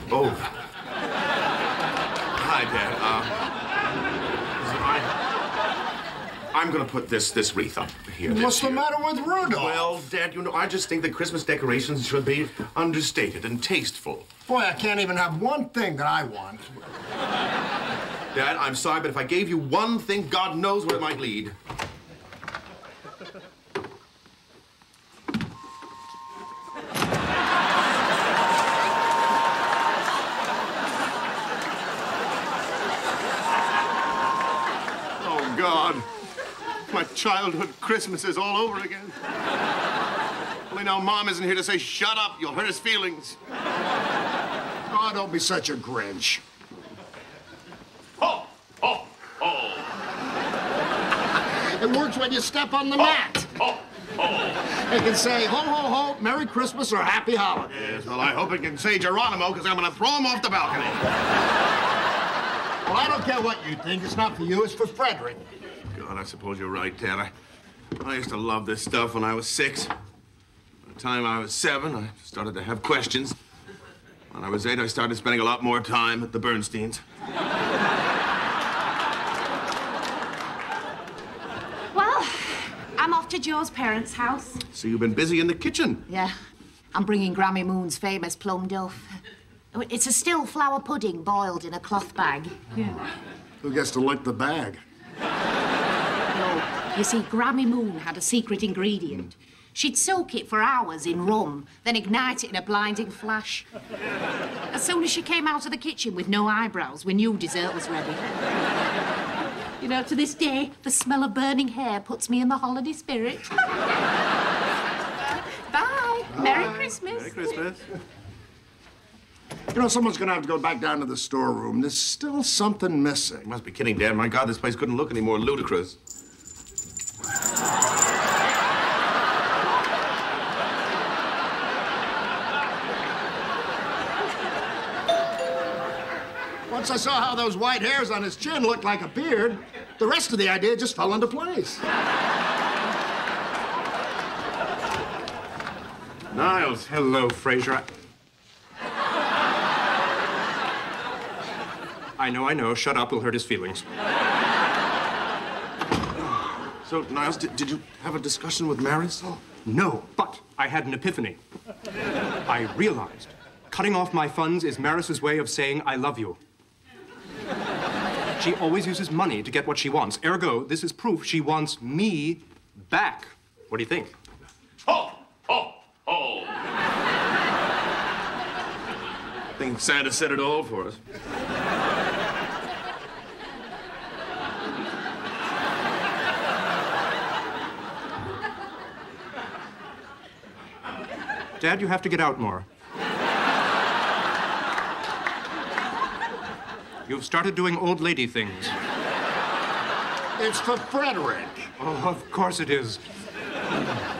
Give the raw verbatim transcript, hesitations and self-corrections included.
Oh. Hi, Dad. Uh, I, I'm gonna put this this wreath up here. What's the matter with Rudolph? Well, Dad, you know, I just think that Christmas decorations should be understated and tasteful. Boy, I can't even have one thing that I want. Dad, I'm sorry, but if I gave you one thing, God knows where it might lead. God, my childhood Christmas is all over again. Only now Mom isn't here to say, shut up, you'll hurt his feelings. Oh, don't be such a Grinch. Ho, ho, ho. It works when you step on the mat. Ho, ho. It can say, ho, ho, ho, Merry Christmas or Happy Holidays. Yes, well, I hope it can say Geronimo, because I'm going to throw him off the balcony. Well, I don't care what you think. It's not for you, it's for Frederick. God, I suppose you're right, Dad. I, I used to love this stuff when I was six. By the time I was seven, I started to have questions. When I was eight, I started spending a lot more time at the Bernsteins. Well, I'm off to Joe's parents' house. So you've been busy in the kitchen? Yeah. I'm bringing Grammy Moon's famous plum duff. It's a still flour pudding boiled in a cloth bag. Yeah. Who gets to lick the bag? No, you see, Grammy Moon had a secret ingredient. She'd soak it for hours in rum, then ignite it in a blinding flash. As soon as she came out of the kitchen with no eyebrows, we knew dessert was ready. You know, to this day, the smell of burning hair puts me in the holiday spirit. Bye. Bye. Merry Christmas. Merry Christmas. You know, someone's gonna have to go back down to the storeroom. There's still something missing. You must be kidding, Dad. My God, this place couldn't look any more ludicrous. Once I saw how those white hairs on his chin looked like a beard, the rest of the idea just fell into place. Niles. Hello, Frasier. I know, I know. Shut up, will hurt his feelings. So, Niles, did, did you have a discussion with Maris? Oh. No, but I had an epiphany. I realized cutting off my funds is Maris's way of saying I love you. She always uses money to get what she wants. Ergo, this is proof she wants me back. What do you think? Ho, ho, ho. I think Santa said it all for us. Dad, you have to get out more. You've started doing old lady things. It's for Frederick. Oh, of course it is.